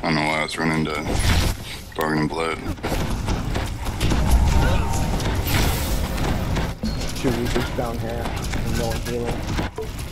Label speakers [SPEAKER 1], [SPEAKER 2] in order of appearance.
[SPEAKER 1] don't know why I was running to Bargain and Blood.
[SPEAKER 2] 2 Reapers down here, and no one healing.